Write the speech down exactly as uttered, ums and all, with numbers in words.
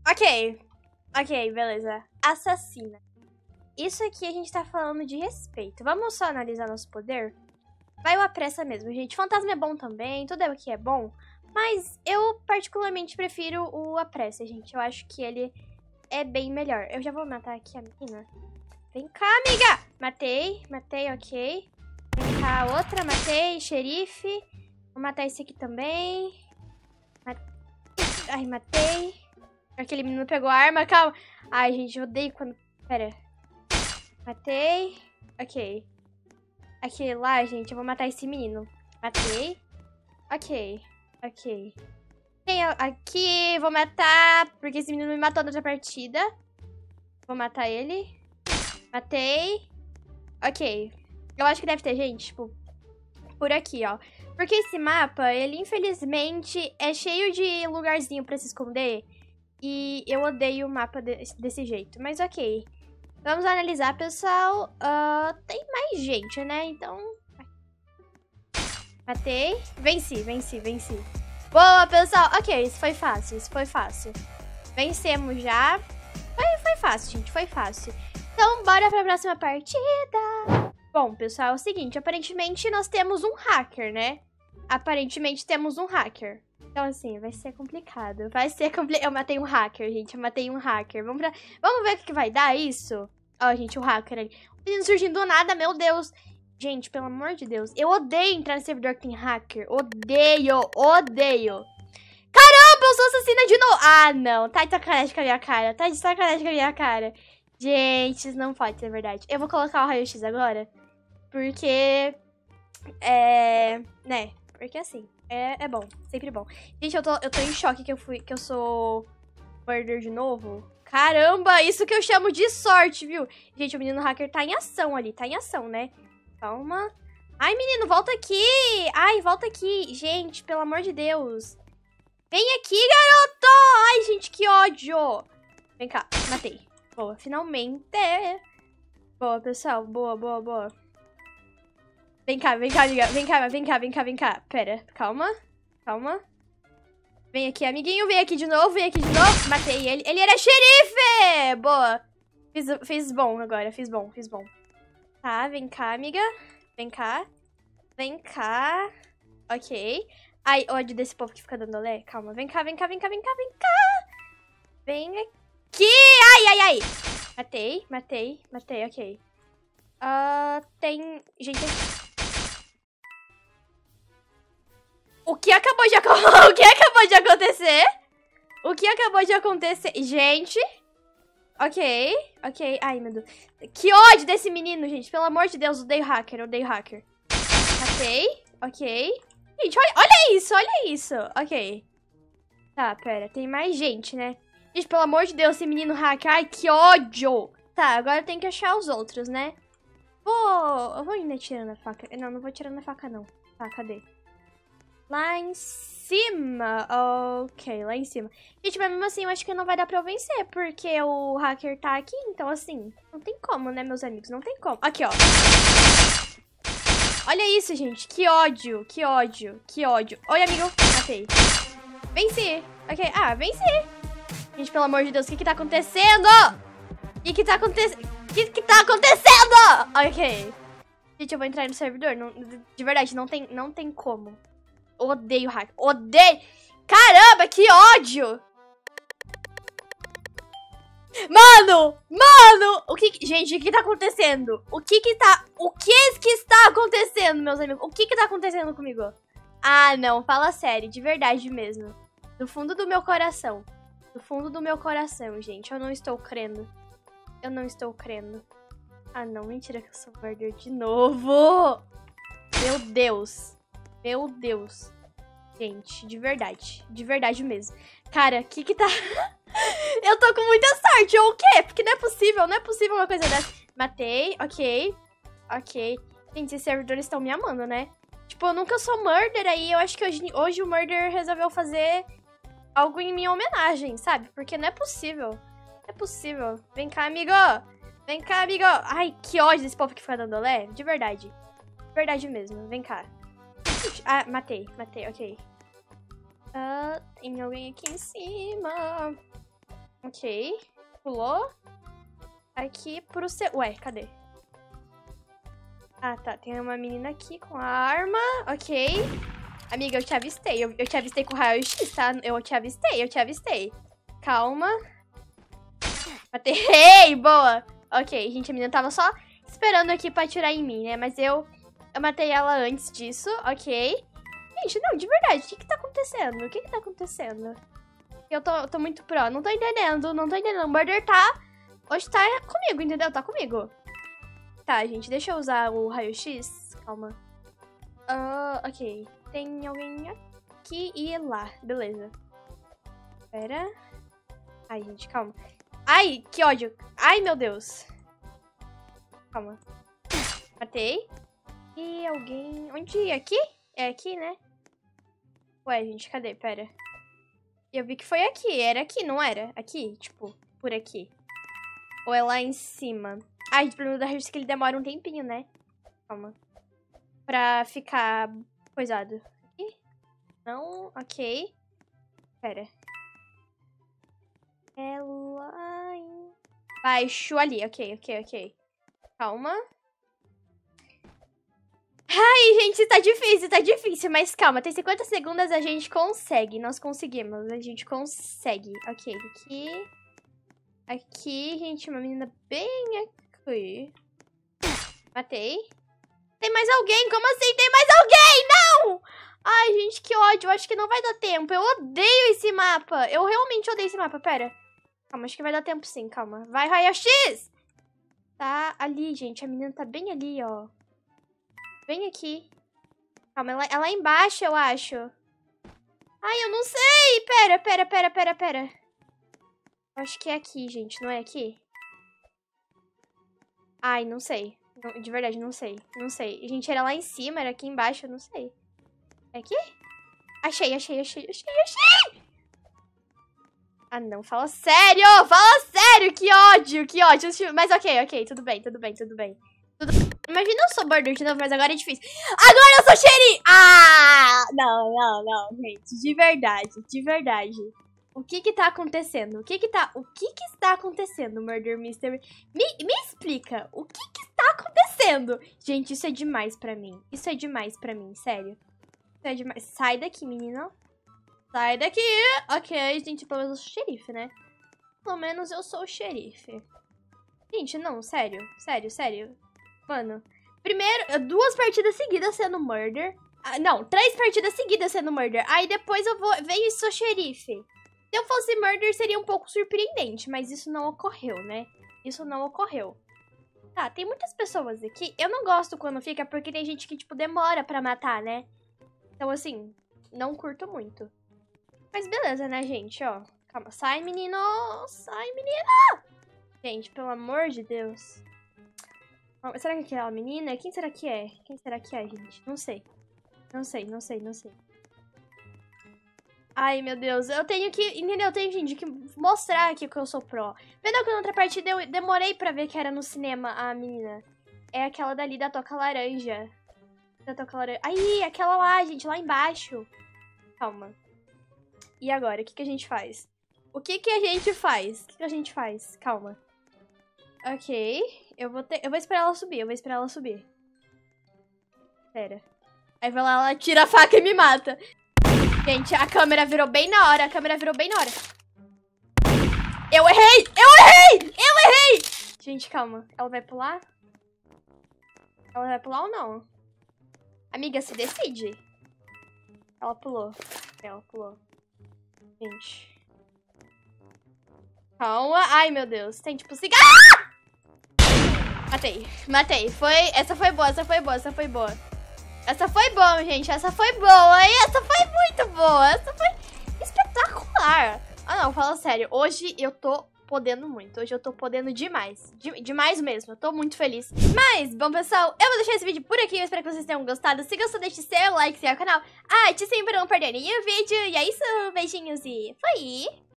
Ok. Ok, beleza. Assassina. Isso aqui a gente tá falando de respeito. Vamos só analisar nosso poder? Vai o apressa mesmo, gente. Fantasma é bom também, tudo é o que é bom. Mas eu particularmente prefiro o apressa, gente. Eu acho que ele é bem melhor. Eu já vou matar aqui a menina. Vem cá, amiga! Matei, matei, ok. Vem cá, outra, matei, xerife. Vou matar esse aqui também. Mat... Ai, matei. Aquele menino pegou a arma, calma. Ai, gente, eu odeio quando... Pera. Matei. Ok. Aquele lá, gente, eu vou matar esse menino. Matei. Ok. Ok. Tem aqui, vou matar, porque esse menino me matou na outra partida. Vou matar ele. Matei. Ok. Eu acho que deve ter gente, tipo, por aqui, ó. Porque esse mapa, ele infelizmente é cheio de lugarzinho pra se esconder. E eu odeio o mapa de, desse jeito. Mas ok. Vamos analisar, pessoal. Uh, tem mais gente, né? Então... Matei. Venci, venci, venci. Boa, pessoal. Ok, isso foi fácil, isso foi fácil. Vencemos já. Foi, foi fácil, gente, foi fácil. Então, bora pra próxima partida. Bom, pessoal, é o seguinte. Aparentemente, nós temos um hacker, né? Aparentemente, temos um hacker. Então, assim, vai ser complicado. Vai ser complicado. Eu matei um hacker, gente. Eu matei um hacker. Vamos, pra... Vamos ver o que vai dar isso? Ó, gente, o hacker ali. O menino surgindo do nada, meu Deus. Gente, pelo amor de Deus. Eu odeio entrar no servidor que tem hacker. Odeio, odeio. Caramba, eu sou assassina de novo. Ah, não. Tá de sacanagem com a minha cara. Tá de sacanagem com a minha cara. Gente, isso não pode ser verdade. Eu vou colocar o raio-x agora. Porque... É... Né? Porque assim... É, é bom, sempre bom. Gente, eu tô, eu tô em choque que eu fui, que eu sou murder de novo. Caramba, isso que eu chamo de sorte, viu? Gente, o menino hacker tá em ação ali, tá em ação, né? Calma. Ai, menino, volta aqui. Ai, volta aqui. Gente, pelo amor de Deus. Vem aqui, garoto. Ai, gente, que ódio. Vem cá, matei. Boa, finalmente. Boa, pessoal, boa, boa, boa. Vem cá, vem cá, amiga. Vem cá, vem cá, vem cá, vem cá. Pera, calma. Calma. Vem aqui, amiguinho. Vem aqui de novo, vem aqui de novo. Matei ele. Ele era xerife! Boa. Fiz, fiz bom agora, fiz bom, fiz bom. Tá, vem cá, amiga. Vem cá. Vem cá. Ok. Ai, ódio desse povo que fica dando olé. Calma, vem cá, vem cá, vem cá, vem cá, vem cá. Vem aqui. Ai, ai, ai. Matei, matei, matei, ok. Uh, tem... Gente... O que acabou de acontecer? O que acabou de acontecer? O que acabou de acontecer? Gente. Ok. Ok. Ai, meu Deus. Que ódio desse menino, gente. Pelo amor de Deus, odeio hacker. Odeio hacker. Ok. Ok. Gente, olha, olha isso. Olha isso. Ok. Tá, pera. Tem mais gente, né? Gente, pelo amor de Deus, esse menino hacker. Ai, que ódio. Tá, agora eu tenho que achar os outros, né? Vou... Eu vou ainda tirando a faca. Não, não vou tirando a faca, não. Tá, cadê? Lá em cima. Ok, lá em cima. Gente, mas mesmo assim, eu acho que não vai dar pra eu vencer. Porque o hacker tá aqui. Então, assim, não tem como, né, meus amigos? Não tem como. Aqui, ó. Olha isso, gente. Que ódio, que ódio, que ódio. Oi, amigo. Matei. Venci. Ok. Ah, venci. Gente, pelo amor de Deus, o que que tá acontecendo? O que que tá acontecendo? O que que tá acontecendo? Ok. Gente, eu vou entrar no servidor. Não, de verdade, não tem, não tem como. Odeio hacker. Odeio. Caramba, que ódio. Mano, mano. O que... Gente, o que tá acontecendo? O que que tá... O que que está acontecendo, meus amigos? O que que tá acontecendo comigo? Ah, não. Fala sério. De verdade mesmo. Do fundo do meu coração. Do fundo do meu coração, gente. Eu não estou crendo. Eu não estou crendo. Ah, não. Mentira que eu sou murder de novo. Meu Deus. Meu Deus. Gente, de verdade. De verdade mesmo. Cara, o que que tá... Eu tô com muita sorte, ou o quê? Porque não é possível, não é possível uma coisa dessa. Matei, ok. Ok. Gente, esses servidores estão me amando, né? Tipo, eu nunca sou murder, aí eu acho que hoje, hoje o murder resolveu fazer algo em minha homenagem, sabe? Porque não é possível. Não é possível. Vem cá, amigo. Vem cá, amigo. Ai, que ódio desse povo que fica dando olé. De verdade. De verdade mesmo. Vem cá. Ah, matei, matei, ok. Ah, tem alguém aqui em cima. Ok. Pulou. Aqui pro seu... Ué, cadê? Ah, tá. Tem uma menina aqui com a arma. Ok. Amiga, eu te avistei. Eu, eu te avistei com o raio-x, tá? Eu te avistei, eu te avistei. Calma. Matei! Boa! Ok, gente, a menina tava só esperando aqui pra atirar em mim, né? Mas eu, eu matei ela antes disso, ok? Gente, não, de verdade, o que que tá acontecendo? O que que tá acontecendo? Eu tô, eu tô muito pro, não tô entendendo, não tô entendendo. O Murder tá... Hoje tá comigo, entendeu? Tá comigo. Tá, gente, deixa eu usar o raio-x. Calma. Uh, ok. Tem alguém aqui e lá. Beleza. Pera. Ai, gente, calma. Ai, que ódio. Ai, meu Deus. Calma. Matei. E alguém... Onde? Aqui? É aqui, né? Ué, gente, cadê? Pera. Eu vi que foi aqui. Era aqui, não era? Aqui? Tipo, por aqui. Ou é lá em cima? Ai, o problema da raio é que ele demora um tempinho, né? Calma. Pra ficar coisado. Aqui? Não? Ok. Pera. É lá em... Baixo ali. Ok, ok, ok. Calma. Ai, gente, tá difícil, tá difícil. Mas calma, tem cinquenta segundos, a gente consegue. Nós conseguimos, a gente consegue. Ok, aqui. Aqui, gente, uma menina bem aqui. Matei. Tem mais alguém? Como assim? Tem mais alguém? Não! Ai, gente, que ódio. Eu acho que não vai dar tempo. Eu odeio esse mapa. Eu realmente odeio esse mapa. Pera. Calma, acho que vai dar tempo sim. Calma. Vai, raio-x! Tá ali, gente. A menina tá bem ali, ó. Bem aqui. Calma, ela, ela é embaixo, eu acho. Ai, eu não sei. Pera, pera, pera, pera, pera. Eu acho que é aqui, gente. Não é aqui? Ai, não sei. Não, de verdade, não sei. Não sei. Gente, era lá em cima, era aqui embaixo, eu não sei. É aqui? Achei, achei, achei, achei, achei! Ah, não. Fala sério! Fala sério! Que ódio, que ódio. Mas ok, ok. Tudo bem, tudo bem, tudo bem. Tudo... Imagina eu sou Murder de novo, mas agora é difícil. Agora eu sou xerife! Ah! Não, não, não, gente. De verdade, de verdade. O que que tá acontecendo? O que que tá... O que que está acontecendo, Murder Mystery? Me, me explica. O que que está acontecendo? Gente, isso é demais pra mim. Isso é demais pra mim, sério. Isso é demais. Sai daqui, menina. Sai daqui. Ok, gente, pelo menos eu sou xerife, né? Pelo menos eu sou o xerife. Gente, não, sério. Sério, sério. Mano, primeiro, duas partidas seguidas sendo Murder. Ah, não, três partidas seguidas sendo Murder. Aí depois eu vou... Venho e sou xerife. Se eu fosse Murder, seria um pouco surpreendente, mas isso não ocorreu, né? Isso não ocorreu. Tá, tem muitas pessoas aqui. Eu não gosto quando fica, porque tem gente que, tipo, demora pra matar, né? Então, assim, não curto muito. Mas beleza, né, gente? Ó, calma. Sai, menino! Sai, menina! Gente, pelo amor de Deus. Será que é aquela menina? Quem será que é? Quem será que é, gente? Não sei. Não sei, não sei, não sei. Ai, meu Deus, eu tenho que, entendeu? Eu tenho, gente, que mostrar aqui que eu sou pro. Entendeu que na outra partida eu demorei pra ver que era no cinema a menina. É aquela dali da Toca Laranja. Da Toca Laranja. Aí, aquela lá, gente, lá embaixo. Calma. E agora, o que que a gente faz? O que que a gente faz? O que que a gente faz? Calma. Ok, eu vou ter, eu vou esperar ela subir, eu vou esperar ela subir. Pera. Aí vai lá, ela tira a faca e me mata. Gente, a câmera virou bem na hora. A câmera virou bem na hora. Eu errei! Eu errei! Eu errei! Gente, calma. Ela vai pular? Ela vai pular ou não? Amiga, se decide. Ela pulou. Ela pulou. Gente. Calma. Ai, meu Deus. Tem, tipo, cigarro. Matei. Matei. Foi... Essa foi boa, essa foi boa, essa foi boa. Essa foi boa, gente. Essa foi boa. E essa foi muito boa. Essa foi espetacular. Ah, não. Fala sério. Hoje eu tô podendo muito. Hoje eu tô podendo demais. De, demais mesmo. Eu tô muito feliz. Mas, bom, pessoal, eu vou deixar esse vídeo por aqui. Eu espero que vocês tenham gostado. Se gostou, deixe seu like, se inscreve no canal. Ah, te sempre não perder nenhum vídeo. E é isso. Beijinhos e fui!